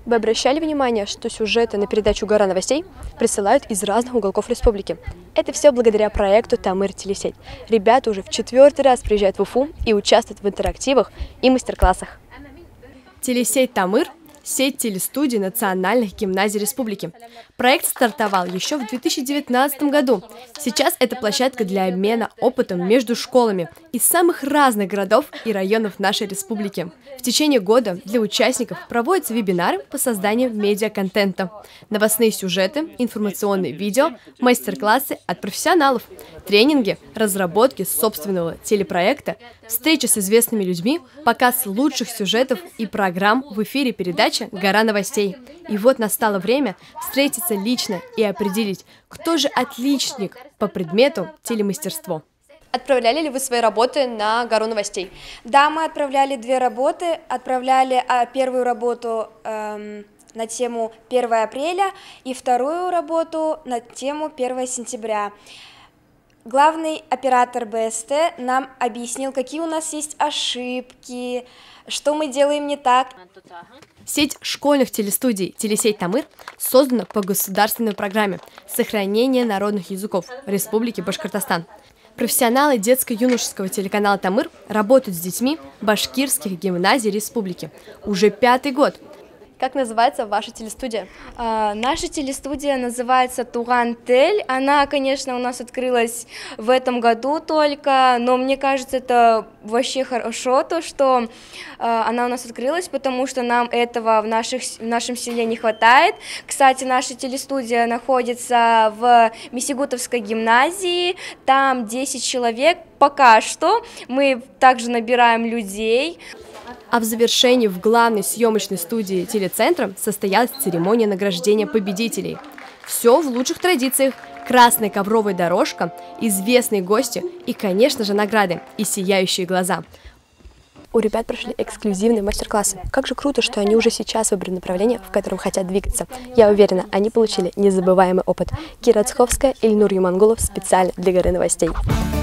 Вы обращали внимание, что сюжеты на передачу «Гора новостей» присылают из разных уголков республики? Это все благодаря проекту «Тамыр телесеть». Ребята уже в 4-й раз приезжают в Уфу и участвуют в интерактивах и мастер-классах. Телесеть «Тамыр» – сеть телестудий национальных гимназий республики. Проект стартовал еще в 2019 году. Сейчас это площадка для обмена опытом между школами из самых разных городов и районов нашей республики. В течение года для участников проводятся вебинары по созданию медиаконтента, новостные сюжеты, информационные видео, мастер-классы от профессионалов, тренинги, разработки собственного телепроекта, встречи с известными людьми, показ лучших сюжетов и программ в эфире передачи «Гора новостей». И вот настало время встретиться лично и определить, кто же отличник по предмету телемастерство. Отправляли ли вы свои работы на «Гору новостей»? Да, мы отправляли 2 работы. Отправляли первую работу на тему 1 апреля и вторую работу на тему 1 сентября. Главный оператор БСТ нам объяснил, какие у нас есть ошибки, что мы делаем не так. Сеть школьных телестудий «Телесеть Тамыр» создана по государственной программе «Сохранение народных языков» Республики Башкортостан. Профессионалы детско-юношеского телеканала «Тамыр» работают с детьми башкирских гимназий республики уже 5-й год. Как называется ваша телестудия? Наша телестудия называется «Туган Тель». Она, конечно, у нас открылась в этом году только, но мне кажется, это вообще хорошо, то, что она у нас открылась, потому что нам этого в нашем селе не хватает. Кстати, наша телестудия находится в Месигутовской гимназии, там 10 человек. Пока что мы также набираем людей. А в завершении в главной съемочной студии телецентра состоялась церемония награждения победителей. Все в лучших традициях. Красная ковровая дорожка, известные гости и, конечно же, награды и сияющие глаза. У ребят прошли эксклюзивные мастер-классы. Как же круто, что они уже сейчас выбрали направление, в котором хотят двигаться. Я уверена, они получили незабываемый опыт. Кира Цховская, Ильнур Юмангулов специально для «Горы новостей».